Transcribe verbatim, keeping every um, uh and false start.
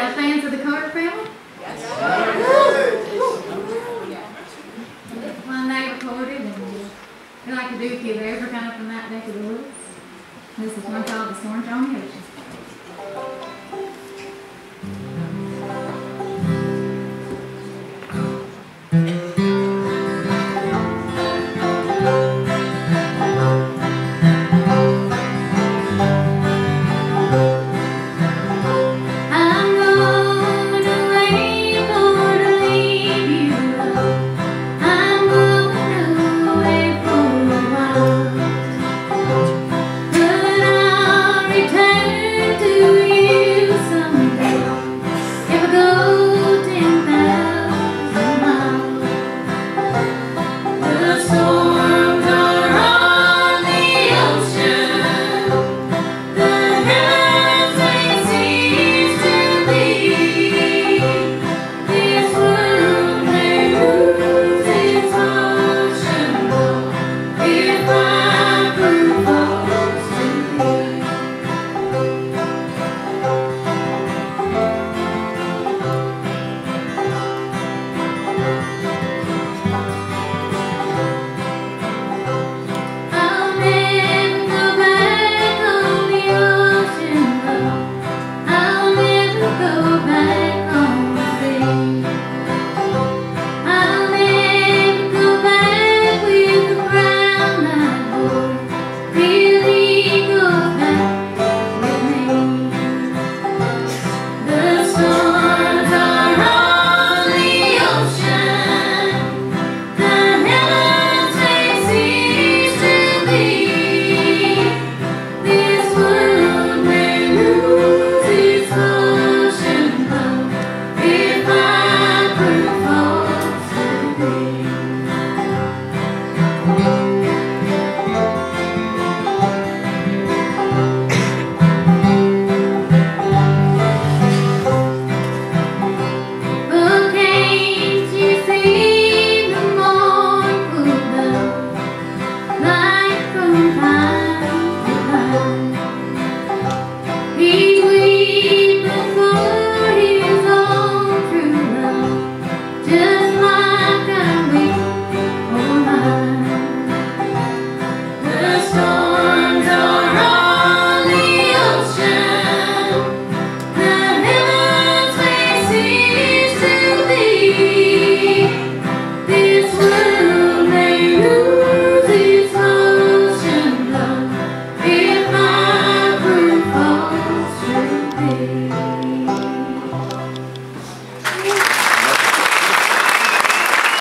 Everybody fans of the Carter family? My neighbor recorded, and we like to do if you've ever come from that neck of the woods. This is one called The Storm on the Ocean. Hey.